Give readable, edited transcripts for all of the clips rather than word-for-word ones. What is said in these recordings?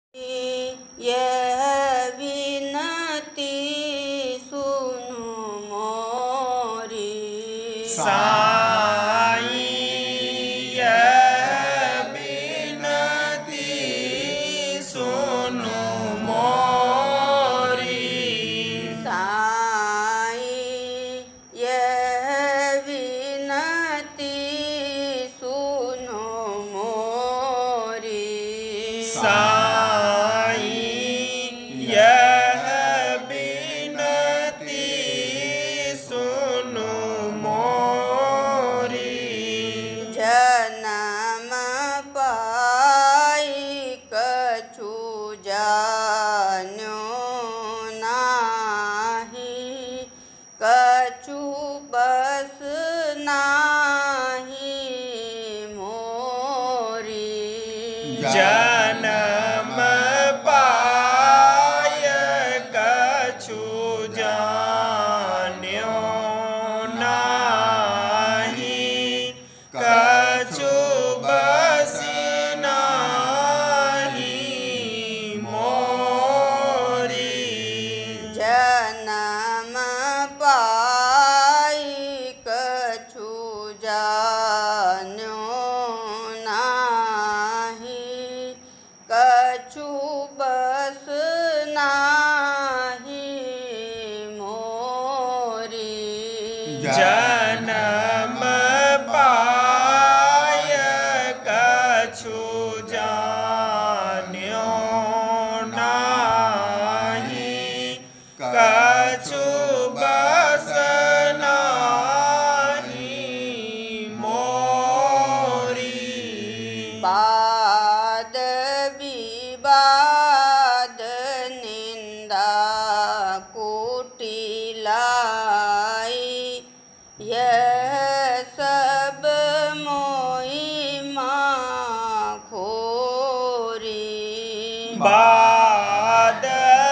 यह विनती सुनु मोरी। साईं यह विनती सुनु मोरी। साईं यह विनती सुनु मोरी। यह विनती सुनु मोरी। जन्म पाई कछु जान्यो नाही, कछु बस नाही मोरी। जन्म पाय कछु जान्यो नाही, कछु बस नाही मोरी। जन्म पाई कछु जान्यो नाही, कछु बस नाही मोरी। जन्म पाय कछु जान्यो नाही, कछु बस नाही मोरी। वाद विवाद निंदा कुटिलाई, यह सब मोहि माखोरी। वाद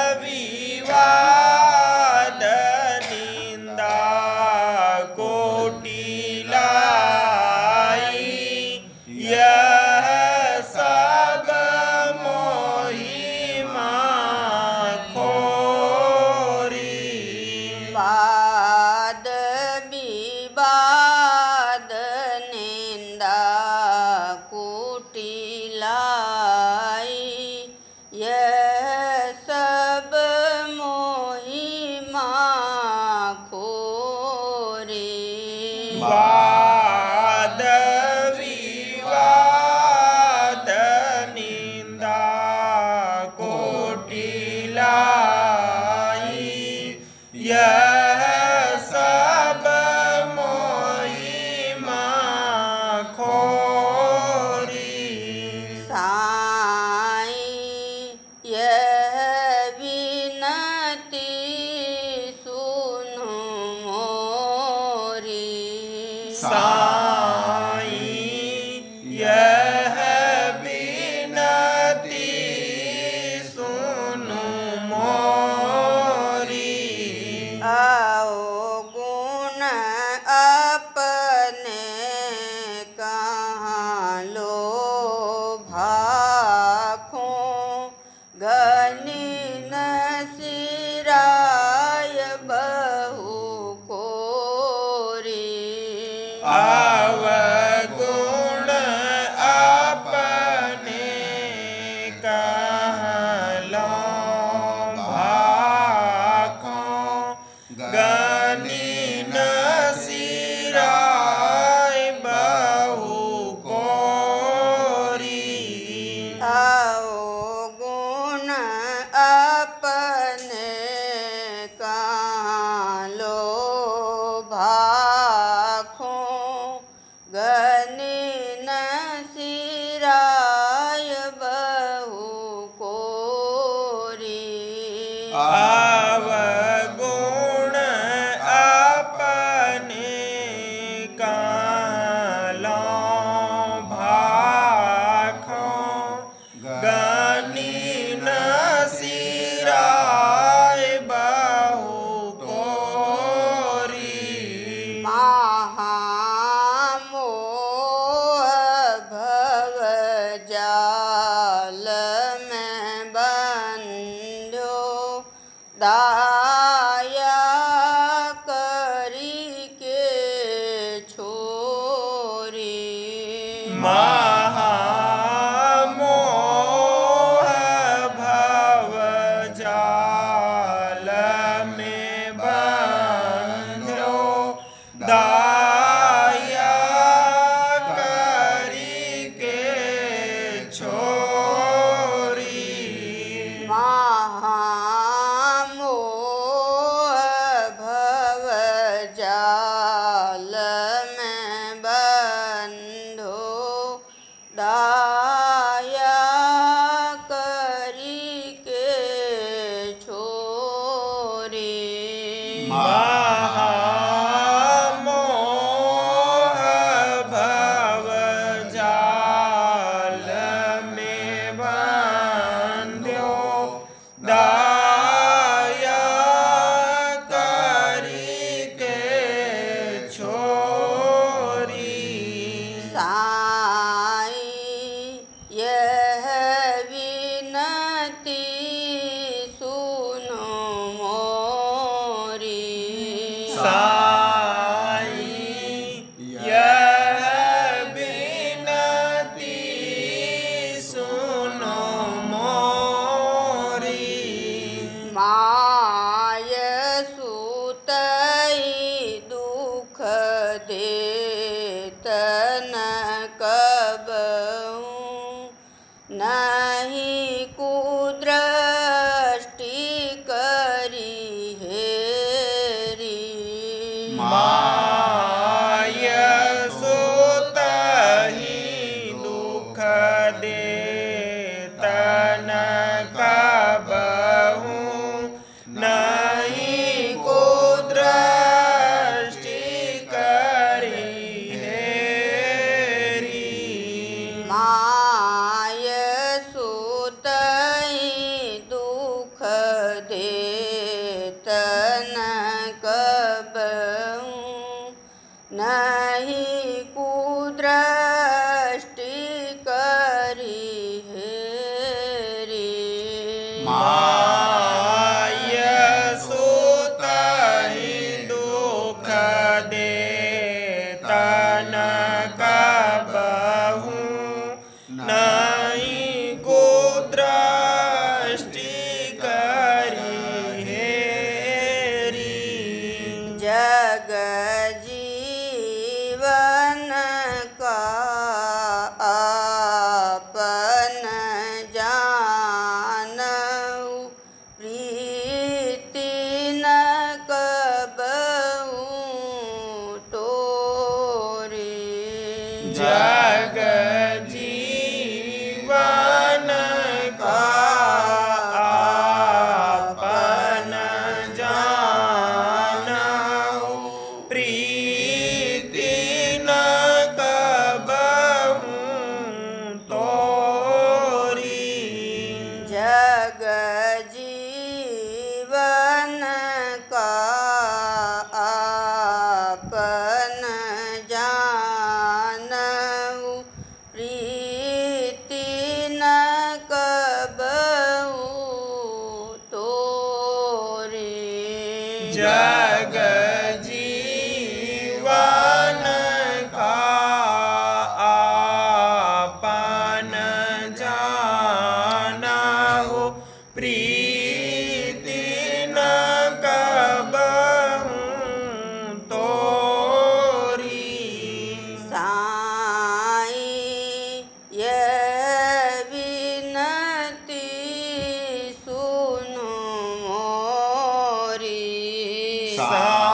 विवाद निंदा कुटिलाई, यह सब मोहि माखोरी। वाद विवाद निंदा कुटिलाई, यह सब मोहि माखोरी। वाद विवाद निंदा कुटिलाई, यह सब मोहि माखोरी। साईं यह विनती सुनु मोरी। साईं यह विनती सुनु मोरी। आओ गुण अपने कहाँ लो भाखों, घनी न सिराय बहु कोरी। अवगुण अपने कहलो भाखों, गनी न सिराय बहु कोरी। आओ गुण अपने कहाँ लो भाखों, घनी न सिराय बहु कोरी। अवगुण अपने कहलो भाखों, गनी न सिराय बहु कोरी। महामोह भव जाल में दाया करी के छोरी महामोह भव जाल में बंधो दाया करी के छोरी महामोह भव जाल में बंधो दाया करी के छोरी महामोह भव जाल में बंध्यो दाया करी के छोरी साई यह विनती सुनो मोरी साई यह विनती सुनो मोरी माय सुतई दुख देतन कबहूँ नहीं कुदृष्टि करी हेरी माय सुतहि दुख देतन कबहूँ नहीं कुदृष्टि करी हेरी माय सुतई दुख देतन कबहूँ नहीं कुदृष्टि करी हेरी माय सुतहि दुख देतन कबहूँ नहीं कुदृष्टि करी हेरी जग जीवन का आपन जानऊ प्रीति न कबहूँ तोरी जग जीवन का आपन जानऊ प्रीति न कबहूँ तोरी जग जीवन का आपन जानऊ प्रीति न कबहूँ तोरी जग जीवन का आपन जानहु प्रीति न कबहूँ तोरी साई यह विनती सुनो मोरी सा